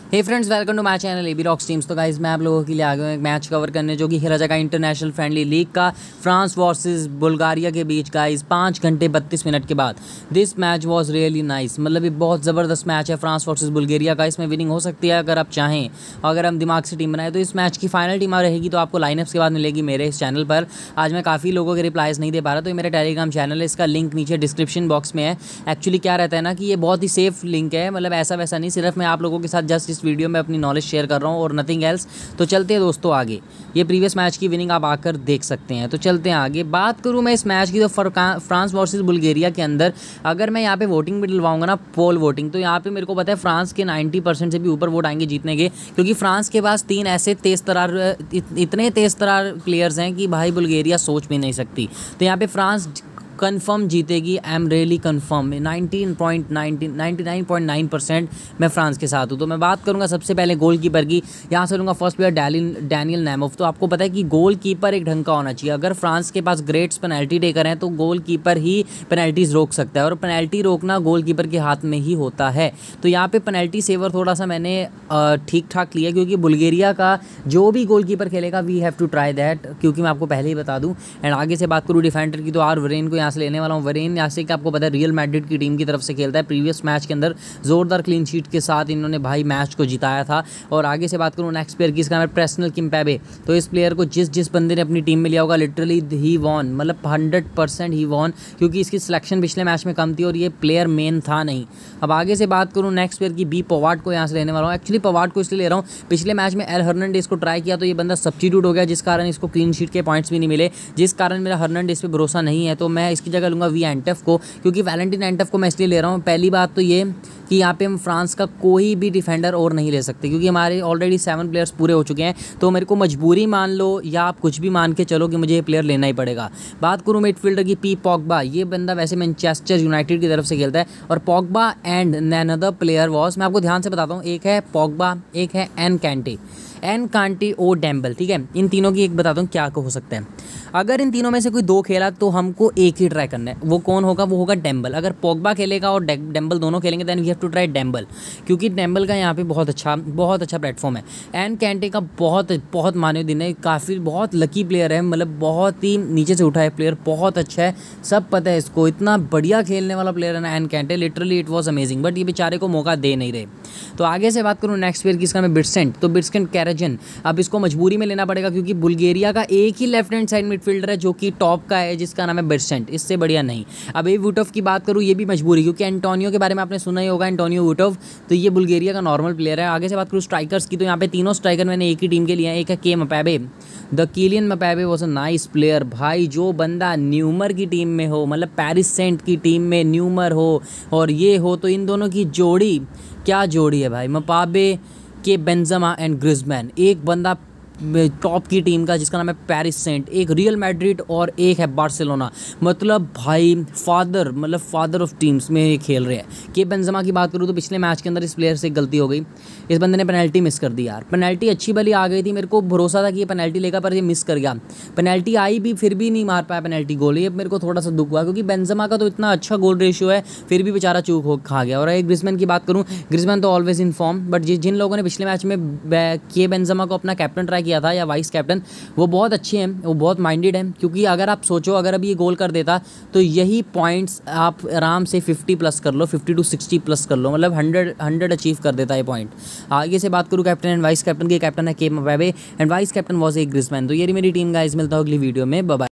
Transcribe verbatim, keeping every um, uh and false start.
Hey friends, welcome to my channel A B rocks teams. तो guys मैं आप लोगों के लिए आ गया हूँ एक मैच कवर करने जो कि खेला जाएगा इंटरनेशनल फ्रेंडली लीग का फ्रांस वर्सेस बुल्गारिया के बीच। गाइस पाँच घंटे बत्तीस मिनट के बाद this match was really nice. मतलब ये बहुत ज़बरदस्त मैच है फ्रांस वर्सेस बुल्गारिया का। इसमें विनिंग हो सकती है अगर आप चाहें, अगर हम दिमाग से टीम बनाए तो। इस मैच की फाइनल टीम रहेगी तो आपको लाइनअप्स के बाद मिलेगी मेरे इस चैनल पर। आज मैं काफ़ी लोगों के रिप्लाइज नहीं दे पा रहा, तो ये मेरा टेलीग्राम चैनल है, इसका लिंक नीचे डिस्क्रिप्शन बॉक्स में है। एक्चुअली क्या रहता है ना कि ये बहुत ही सेफ लिंक है, मतलब ऐसा वैसा नहीं, सिर्फ मैं आप लोगों के साथ जस्ट इस वीडियो में अपनी नॉलेज शेयर कर रहा हूँ और नथिंग एल्स। तो चलते हैं दोस्तों आगे। ये प्रीवियस मैच की विनिंग आप आकर देख सकते हैं। तो चलते हैं आगे। बात करूँ मैं इस मैच की तो फ्रांस वर्सेस बुल्गारिया के अंदर अगर मैं यहाँ पे वोटिंग भी डलवाऊंगा ना, पोल वोटिंग, तो यहाँ पे मेरे को पता है फ्रांस के नब्बे परसेंट से भी ऊपर वोट आएंगे जीतने के, क्योंकि फ्रांस के पास तीन ऐसे तेज तरार इतने तेज तरार प्लेयर्स हैं कि भाई बुल्गारिया सोच भी नहीं सकती। तो यहाँ पे फ्रांस कंफर्म जीतेगी। I am really confirm. Nineteen point nineteen ninety nine point nine percent मैं फ्रांस के साथ हूँ। तो मैं बात करूँगा सबसे पहले गोलकीपर की। यहाँ से लूँगा फर्स्ट प्लेयर डैनियल नेमोफ। तो आपको पता है कि गोलकीपर एक ढंग का होना चाहिए। अगर फ्रांस के पास ग्रेट्स पेनल्टी टेकर हैं तो गोलकीपर ही पेनल्टीज रोक सकता है, और पेनल्टी रोकना गोलकीपर के हाथ में ही होता है। तो यहाँ पे पेनल्टी सेवर थोड़ा सा मैंने ठीक ठाक लिया, क्योंकि बुल्गारिया का जो भी गोलकीपर खेलेगा we have to try that, क्योंकि मैं आपको पहले ही बता दूँ। एंड आगे से बात करूँ डिफेंडर की, तो आर वरेन को यहाँ से लेने वाला हूँ। वरेन यहाँ से कि आपको पता है रियल मैड्रिड की टीम की तरफ से खेलता है। प्रीवियस मैच के अंदर जोरदार क्लीन शीट के साथ इन्होंने भाई मैच को जिताया था। और आगे से बात करूँ नेक्स्ट प्लेयर की, इसका नाम है प्रेस्नल किम्पेबे। तो इस प्लेयर को जिस जिस बंदे ने अपनी टीम में लिया होगा लिटरली ही वॉन, मतलब हंड्रेड परसेंट ही वॉन, क्योंकि इसकी सिलेक्शन पिछले मैच में कम थी और ये प्लेयर मेन था नहीं। अब आगे से बात करूँ नेक्स्ट प्लेयर की, बी पवार्ड को यहाँ से लेने वाला हूँ। एक्चुअली पवार्ड को इसलिए ले रहा हूँ, पिछले मैच में एल हर्नांडेज को ट्राई किया तो ये बंदा सब्स्टिट्यूट हो गया, जिस कारण इसको क्लीन शीट के पॉइंट्स भी नहीं मिले, जिस कारण मेरा हर्नांडेज पे भरोसा नहीं है। तो मैं इसकी जगह लूँगा वी एंटफ को, क्योंकि वैलेंटिन एंटफ को मैं इसलिए ले रहा हूँ। पहली बात तो ये कि यहाँ पे हम फ्रांस का कोई भी डिफेंडर और नहीं ले सकते, क्योंकि हमारे ऑलरेडी सेवन प्लेयर्स पूरे हो चुके हैं। तो मेरे को मजबूरी मान लो या आप कुछ भी मान के चलो कि मुझे ये प्लेयर लेना ही पड़ेगा। बात करूँ मिडफील्डर की, पी पॉगबा। ये बंदा वैसे मैनचेस्टर यूनाइटेड की तरफ से खेलता है, और Pogba and another player was, मैं आपको ध्यान से बताता हूँ, एक है पॉगबा, एक है एन कैंटे एन कांटे ओ डेम्बल। ठीक है, इन तीनों की एक बताता हूँ क्या हो सकता है। अगर इन तीनों में से कोई दो खेला तो हमको एक ही ट्राई करना है। वो कौन होगा? वो होगा डेम्बल। अगर पॉगबा खेलेगा और डेम्बल दोनों खेलेंगे then we have to try Dembele, क्योंकि डेम्बल का यहाँ पे बहुत अच्छा बहुत अच्छा प्लेटफॉर्म है। एन कैंटे का बहुत बहुत मानव दिन है, काफ़ी बहुत लकी प्लेयर है, मतलब बहुत ही नीचे से उठा है प्लेयर, बहुत अच्छा है, सब पता है इसको, इतना बढ़िया खेलने वाला प्लेयर है ना N Kante, literally it was amazing. But ये बेचारे को मौका दे नहीं रहे। तो आगे से बात करूँ नेक्स्ट प्लेयर की, इसका मैं बिटसेंट। तो बिटसेंट कैरेजन, अब इसको मजबूरी में लेना पड़ेगा, क्योंकि बुल्गारिया का एक ही लेफ्ट हैंड साइड मिडफील्डर है जो कि टॉप का है, जिसका नाम है बिटसेंट, इससे बढ़िया नहीं। अब ये वुटोव की बात करूँ, ये भी मजबूरी, क्योंकि एंटोनियो के बारे में आपने सुना ही होगा, एंटोनियो वुटोव, तो ये बुल्गारिया का नॉर्मल प्लेयर है। आगे से बात करूँ स्ट्राइकर्स की, तो यहाँ पे तीनों स्ट्राइकर मैंने एक ही टीम के लिए हैं। एक है K Mbappe, the Kylian Mbappe was a nice player. भाई जो बंदा न्यूमर की टीम में हो, मतलब पेरिस सेंट की टीम में न्यूमर हो और ये हो, तो इन दोनों की जोड़ी क्या जोड़ी है भाई, मपाबे के बेंजेमा एंड ग्रिजमैन। एक बंदा टॉप की टीम का जिसका नाम है पेरिस सेंट, एक रियल मैड्रिड और एक है बार्सिलोना, मतलब भाई फादर मतलब फादर ऑफ टीम्स में ये खेल रहे हैं। के बेंजेमा की बात करूँ तो पिछले मैच के अंदर इस प्लेयर से एक गलती हो गई, इस बंदे ने पेनल्टी मिस कर दी यार। पेनल्टी अच्छी भली आ गई थी, मेरे को भरोसा था कि ये पेनल्टी लेगा, पर ये मिस कर गया। पेनल्टी आई भी फिर भी नहीं मार पाया पेनल्टी गोल, ये मेरे को थोड़ा सा दुख हुआ, क्योंकि बेंजेमा का तो इतना अच्छा गोल रेशियो है, फिर भी बेचारा चूक हो खा गया। और एक ग्रिजमैन की बात करूँ, ग्रिजमैन तो ऑलवेज इन फॉर्म, बट जिन लोगों ने पिछले मैच में के बेंजेमा को अपना कैप्टन ट्राई किया था या वाइस कैप्टन, वो बहुत अच्छे हैं, वो बहुत माइंडेड हैं। क्योंकि अगर आप सोचो, अगर अभी ये गोल कर देता तो यही पॉइंट्स आप आराम से फिफ्टी प्लस कर लो, फिफ्टी टू सिक्सटी प्लस कर लो, मतलब हंड्रेड हंड्रेड अचीव कर देता है पॉइंट। आगे से बात करूँ कैप्टन एंड वाइस कैप्टन की, कैप्टन है K Mbappe and vice captain was a Griezmann. तो ये मेरी टीम गाइस, मिलता है अगली वीडियो में, बाय बाय।